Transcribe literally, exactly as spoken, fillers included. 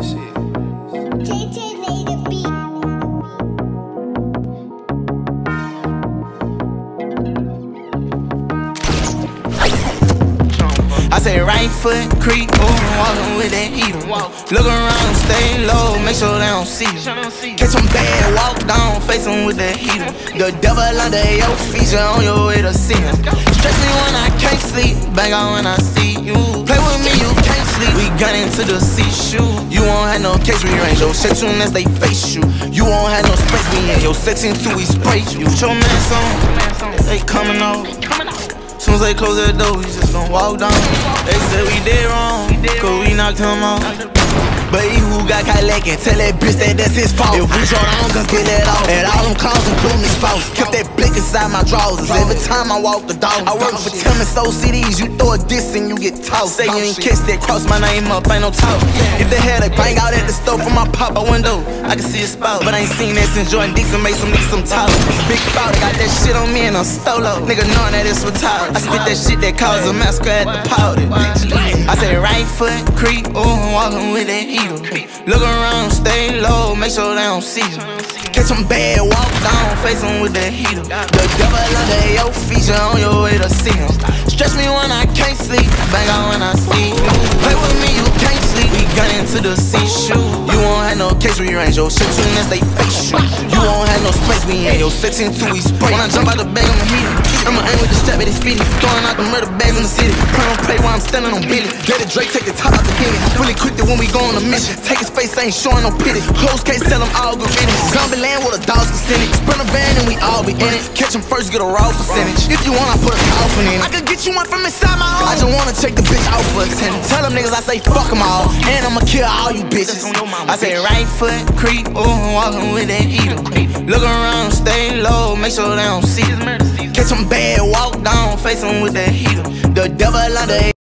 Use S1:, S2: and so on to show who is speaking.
S1: I say right foot creep, ooh, walking with that heater. Look around, stay low, make sure they don't see you. Catch them bad, walk down, face them with that heater. The devil under your feet, you on your way to see him. Stress me when I can't sleep, bang on when I see you. Play with me, you can't sleep. We gun into the C-shoe. You won't have no case rearrange your shit soon as they face you. You won't have no space, we in your section till we spray you. Put your mask on, they coming out. Soon as they close that door, we just gon' walk down. They said we did wrong, cause we knocked him out. But he who got Cadillac and tell that bitch that that's his fault. If we draw down, gon' get that off. And all them calls include me spouse. Kept that blick inside my drawers. Every time I walk the dog. I work for Tim and Soul C Ds. You throw a diss and you get tossed. Say you ain't kissed that, cross my name up, ain't no talk. If they had a bang out at the store from my pop out window, I can see a spout. But I ain't seen that since Jordan Dixon made some niggas some talk. Big spout, I got that shit on me and I'm stolo. Nigga knowing that it's retired. I spit that shit that cause a massacre at the powder. I say right foot creep, ooh, walking with that heater. Look around, stay low, make sure they don't see you. Catch them bad, walk down, face them with that heater. The devil under your feet, you on your way to see him. Stretch me when I can't sleep, bang on when I see you. Play with me, you can't sleep, we gun into the C-shoe. You won't have no case rearrange your shit soon as they face you. You won't have no space, we in your section till we spray. When I jump out the bag, I'm a heater. I'ma aim with the strap at his feet, throwing out the murder bags in the city. Pray on play while I'm standing on Billy. Let it Drake take the top out the Henny. Fully equipped it when we go on a mission. Take his face, ain't showing no pity. Close case, tell him all good in it. Zombie land with a dog's percentage. Sprint a van and we all be in it. Catch him first, get a raw percentage. If you want, I put a coffin in it. I could get you one from inside my home. I just wanna take the bitch out for a ten. Tell them niggas I say fuck them all. And I'ma kill all you bitches. I say right foot creep, ooh, walking with that heater. Look around, stay low, make sure they don't see you. Catch them bad, walk down, face them with that heater. The devil under